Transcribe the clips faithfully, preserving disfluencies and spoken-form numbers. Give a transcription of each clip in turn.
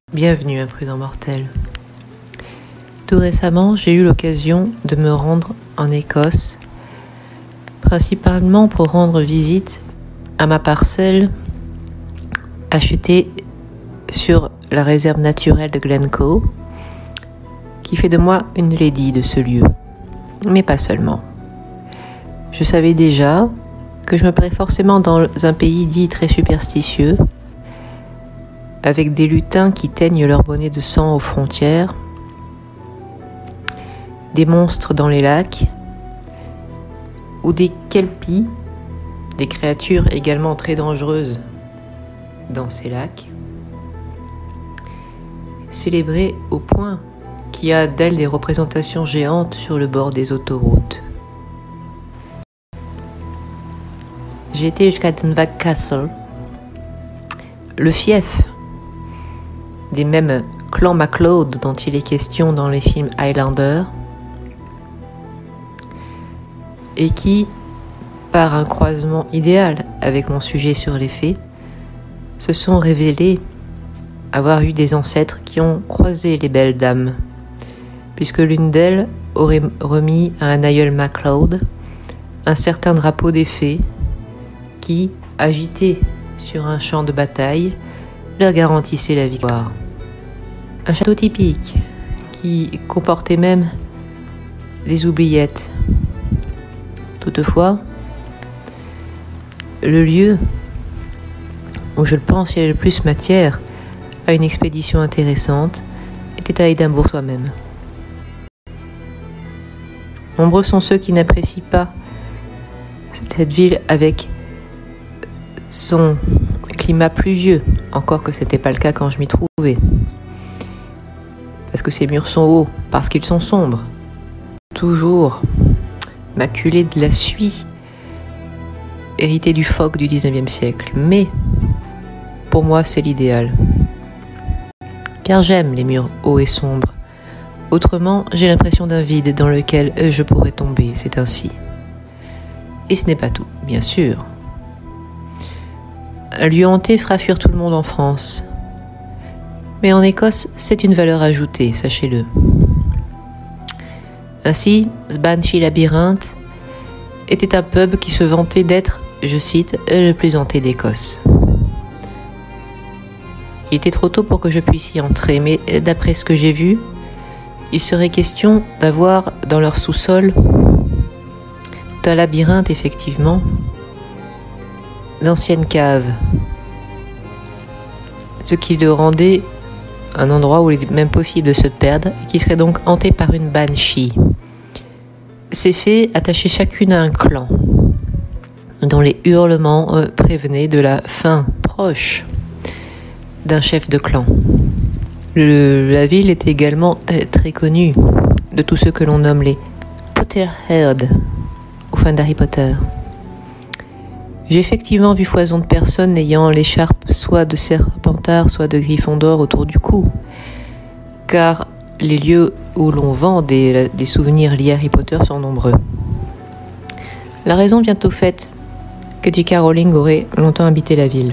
Bienvenue, imprudent mortel. Tout récemment, j'ai eu l'occasion de me rendre en Écosse, principalement pour rendre visite à ma parcelle achetée sur la réserve naturelle de Glencoe, qui fait de moi une lady de ce lieu, mais pas seulement. Je savais déjà que je me plairais forcément dans un pays dit très superstitieux, avec des lutins qui teignent leur bonnet de sang aux frontières, des monstres dans les lacs, ou des kelpies, des créatures également très dangereuses dans ces lacs, célébrées au point qu'il y a d'elles des représentations géantes sur le bord des autoroutes. J'ai été jusqu'à Dunwach Castle, le fief des mêmes clans MacLeod dont il est question dans les films Highlander, et qui, par un croisement idéal avec mon sujet sur les fées, se sont révélés avoir eu des ancêtres qui ont croisé les belles dames, puisque l'une d'elles aurait remis à un aïeul MacLeod un certain drapeau des fées qui, agité sur un champ de bataille, leur garantissait la victoire. Un château typique qui comportait même des oubliettes. Toutefois, le lieu où je le pense il y a le plus matière à une expédition intéressante était à Édimbourg soi-même. Nombreux sont ceux qui n'apprécient pas cette ville avec son climat pluvieux, encore que ce n'était pas le cas quand je m'y trouvais. Parce que ces murs sont hauts, parce qu'ils sont sombres, toujours maculés de la suie héritée du phoque du dix-neuvième siècle. Mais pour moi, c'est l'idéal. Car j'aime les murs hauts et sombres. Autrement, j'ai l'impression d'un vide dans lequel je pourrais tomber, c'est ainsi. Et ce n'est pas tout, bien sûr. Un lieu hanté fera fuir tout le monde en France. Mais en Écosse, c'est une valeur ajoutée, sachez-le. Ainsi, Sbanshee Labyrinthe était un pub qui se vantait d'être, je cite, le plus hanté d'Écosse. Il était trop tôt pour que je puisse y entrer, mais d'après ce que j'ai vu, il serait question d'avoir dans leur sous-sol tout un labyrinthe, effectivement, d'anciennes caves, ce qui le rendait un endroit où il est même possible de se perdre et qui serait donc hanté par une banshee. Ces fées attachaient chacune à un clan, dont les hurlements euh, prévenaient de la fin proche d'un chef de clan. Le, la ville est également euh, très connue de tous ceux que l'on nomme les Potterheads, aux fans d'Harry Potter. J'ai effectivement vu foison de personnes ayant l'écharpe soit de Serpentard, soit de Gryffondor autour du cou. Car les lieux où l'on vend des, des souvenirs liés à Harry Potter sont nombreux. La raison vient au fait que J K Rowling aurait longtemps habité la ville.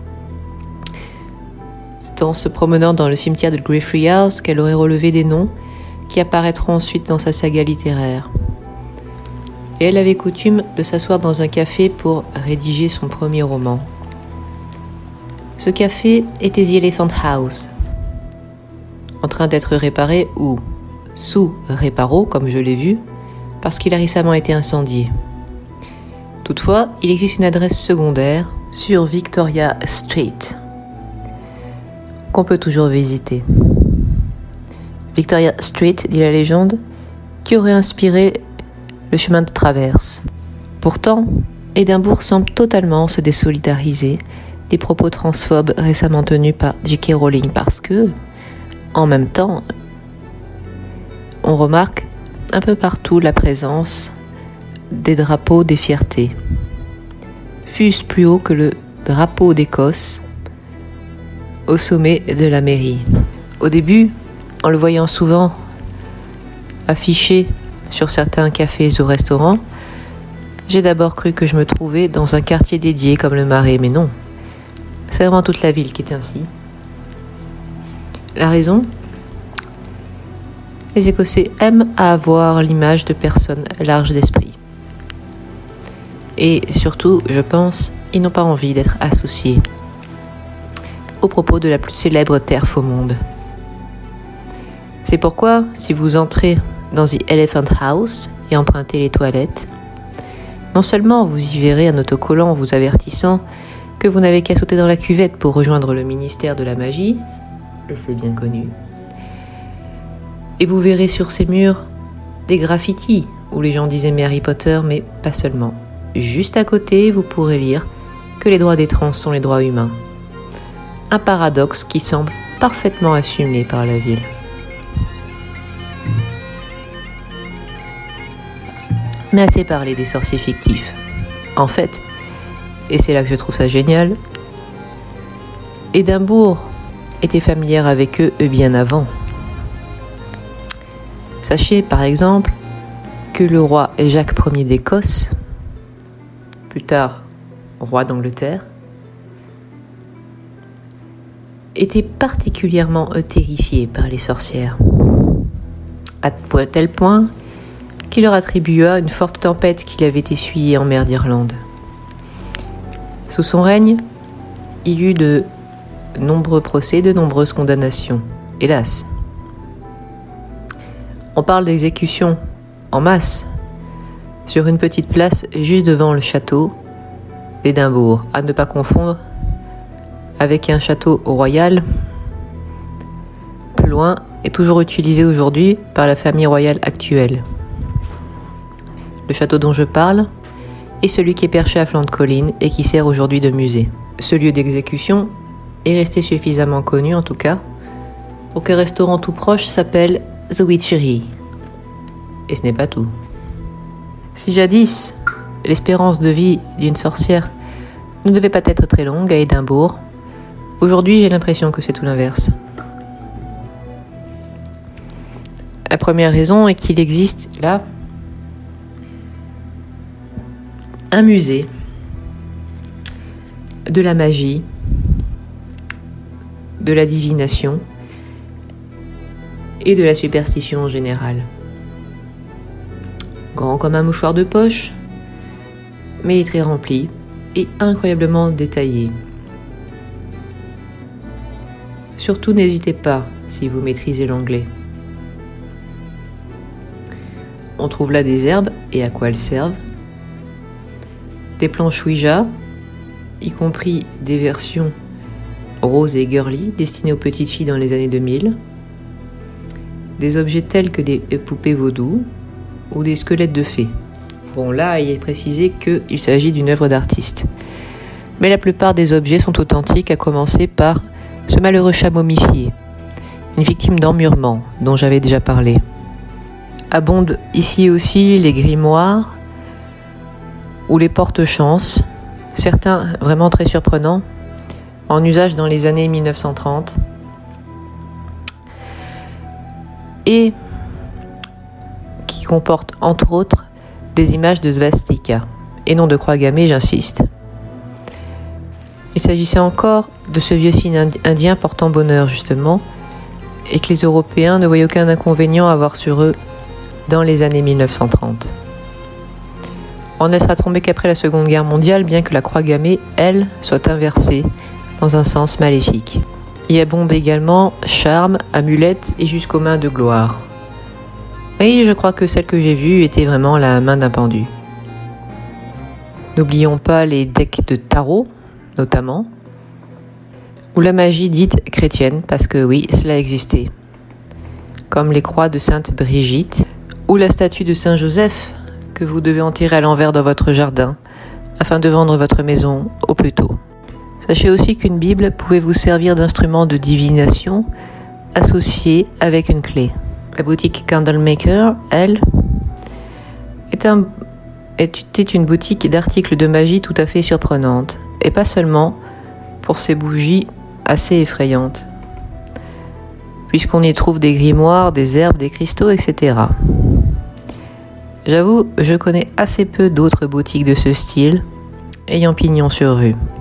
C'est en se promenant dans le cimetière de Griffrey House qu'elle aurait relevé des noms qui apparaîtront ensuite dans sa saga littéraire. Et elle avait coutume de s'asseoir dans un café pour rédiger son premier roman. Ce café était The Elephant House, en train d'être réparé ou sous réparo, comme je l'ai vu, parce qu'il a récemment été incendié. Toutefois, il existe une adresse secondaire sur Victoria Street, qu'on peut toujours visiter. Victoria Street, dit la légende, qui aurait inspiré le chemin de traverse. Pourtant, Édimbourg semble totalement se désolidariser des propos transphobes récemment tenus par J K Rowling parce que, en même temps, on remarque un peu partout la présence des drapeaux des fiertés, fût-ce plus haut que le drapeau d'Écosse au sommet de la mairie. Au début, en le voyant souvent affiché sur certains cafés ou restaurants, j'ai d'abord cru que je me trouvais dans un quartier dédié comme le Marais, mais non. C'est vraiment toute la ville qui est ainsi. La raison ? Les Écossais aiment avoir l'image de personnes larges d'esprit. Et surtout, je pense, ils n'ont pas envie d'être associés au propos de la plus célèbre terf au monde. C'est pourquoi, si vous entrez dans The Elephant House et empruntez les toilettes, non seulement vous y verrez un autocollant vous avertissant que vous n'avez qu'à sauter dans la cuvette pour rejoindre le ministère de la magie, et c'est bien connu, et vous verrez sur ces murs des graffitis où les gens disent aimer Harry Potter, mais pas seulement. Juste à côté, vous pourrez lire que les droits des trans sont les droits humains. Un paradoxe qui semble parfaitement assumé par la ville. Mais assez parlé des sorciers fictifs. En fait, et c'est là que je trouve ça génial, Édimbourg était familière avec eux bien avant. Sachez par exemple que le roi Jacques Ier d'Écosse, plus tard roi d'Angleterre, était particulièrement terrifié par les sorcières, à tel point qu'il leur attribua une forte tempête qu'il avait essuyée en mer d'Irlande. Sous son règne, il eut de nombreux procès, de nombreuses condamnations, hélas. On parle d'exécution en masse sur une petite place juste devant le château d'Édimbourg, à ne pas confondre avec un château royal plus loin et toujours utilisé aujourd'hui par la famille royale actuelle. Le château dont je parle est celui qui est perché à flanc de colline et qui sert aujourd'hui de musée. Ce lieu d'exécution est resté suffisamment connu, en tout cas, pour qu'un restaurant tout proche s'appelle The Witchery. Et ce n'est pas tout. Si jadis, l'espérance de vie d'une sorcière ne devait pas être très longue à Édimbourg, aujourd'hui j'ai l'impression que c'est tout l'inverse. La première raison est qu'il existe là un musée de la magie, de la divination et de la superstition en général. Grand comme un mouchoir de poche, mais très rempli et incroyablement détaillé. Surtout n'hésitez pas si vous maîtrisez l'anglais. On trouve là des herbes et à quoi elles servent, des planches Ouija, y compris des versions roses et girly destinées aux petites filles dans les années deux mille, des objets tels que des poupées vaudou ou des squelettes de fées. Bon, là, il est précisé qu'il s'agit d'une œuvre d'artiste. Mais la plupart des objets sont authentiques, à commencer par ce malheureux chat momifié, une victime d'emmurement dont j'avais déjà parlé. Abondent ici aussi les grimoires ou les porte-chances, certains vraiment très surprenants, en usage dans les années mille neuf cent trente, et qui comportent entre autres des images de svastika, et non de croix gammée, j'insiste. Il s'agissait encore de ce vieux signe indien portant bonheur justement, et que les Européens ne voyaient aucun inconvénient à avoir sur eux dans les années mille neuf cent trente. On ne sera tombé qu'après la Seconde Guerre mondiale, bien que la croix gammée, elle, soit inversée dans un sens maléfique. Y abondent également charmes, amulettes et jusqu'aux mains de gloire. Et je crois que celle que j'ai vue était vraiment la main d'un pendu. N'oublions pas les decks de tarot, notamment, ou la magie dite chrétienne, parce que oui, cela existait, comme les croix de Sainte Brigitte, ou la statue de Saint Joseph, que vous devez enterrer à l'envers dans votre jardin, afin de vendre votre maison au plus tôt. Sachez aussi qu'une Bible pouvait vous servir d'instrument de divination associé avec une clé. La boutique Candlemaker, elle, est un, était une boutique d'articles de magie tout à fait surprenante, et pas seulement pour ses bougies assez effrayantes, puisqu'on y trouve des grimoires, des herbes, des cristaux, et cetera. J'avoue, je connais assez peu d'autres boutiques de ce style, ayant pignon sur rue.